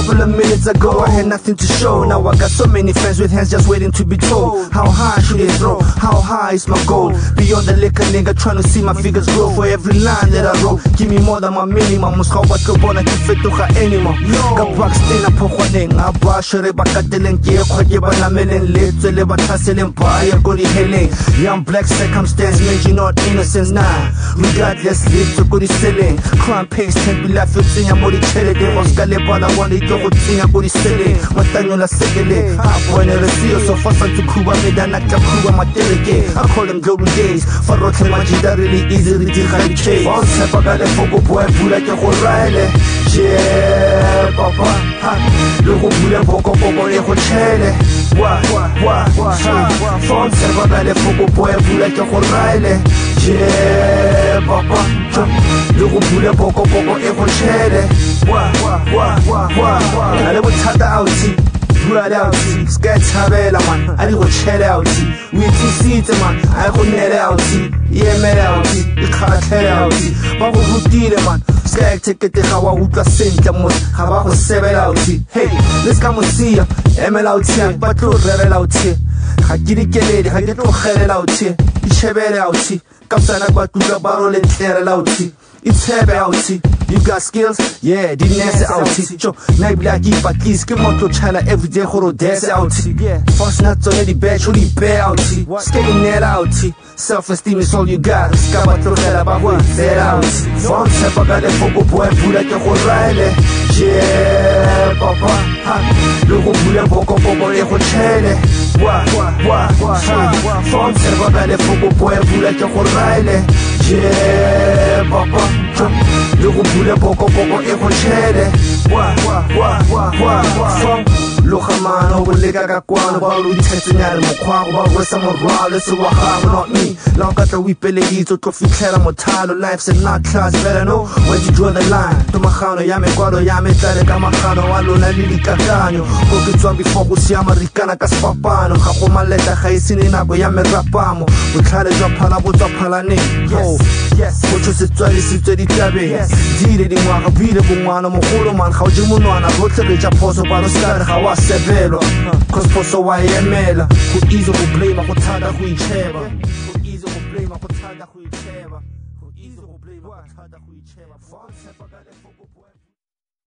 couple of minutes ago, I had nothing to show. Now I got so many friends with hands just waiting to be told. How high should they throw? How high is my goal? Beyond the liquor nigga, trying to see my figures grow. For every line that I wrote, give me more than my minimum. Must what go bona ke fetoga anymore. Ka bucks tena phogwaneng a ba shere ba kateleng ke khwa ke ba nameleng letse le ba thaseleng ba ya go di heleng. Young black circumstance made you not innocence now. Regardless, live to go di selling. Crime pays can't be left with tsenya mo di chelete. Oscar le bala one di go tsenya go di selling. Matanyo la sekele ha bona re see so fast to kuba me dana ka kuba mateleke. I call them global days. For rotle majida really easy to dig change. On sepa ka le fogo boy pula ke go raile. Yeah, papa, le go pula boko boko e go chele. Wa phone sepa ka le fogo boy pula ke go raile. Yeah, papa, le go pula boko boko e go chele. Wa le bothata outi Pula outi, scared tabela man, I go chele outi. We TC man, I go net outi. Yeah, me outi, the car tele outi. Ba go rutile man, scared ticket the how I would send them was how I was 7 outi. Hey, let's come and see ya. ML outi, but to rebel outi. I get it, I get no hell outi. It's heavy outi. Kapsana Batuga Barrel and Terrell outi. It's heavy outi. You got skills? Yeah, didn't answer outi. Joe, night black but please come on to China every day, horo dance outi. Yeah, fast nuts on any bed, only bear outi. Skating net outi. Self-esteem is all you got. Scaba to hell about what? Fair outi. Phone step, I got a focal boy, put at your whole ride. Yeah, papa. Le gros boulet, boko, boko, et rochelle. Phone step, I got a focal boy, put at your whole ride. Yeah, papa. Le gros boulet, boko, boko, et rochelle. Lohamano will lick a guano, while we testing at him, while we're some raw, so not me. Long after we pay to coffee, Caramotalo, life's and not class, better know when you draw the line. To Mahano, Yame, Guado, Yame, Tarekamahano, Aluna, Lili Catano, Cooked one before Gusiama, Ricana, Caspapano, Hapoma, Leta, Haisininago, Yame Rapamo, we try to drop Palabuta Palane. Yes, which was a 20 tabi. Did it in one, a beautiful one, a Moholoman, how you moon on a rotary Japoso, Baroscar, how I severo. Cause Poso Yamela, who easily blame a hotada whichever. Who easily blame a hotada whichever. Who easily blame a hotada whichever.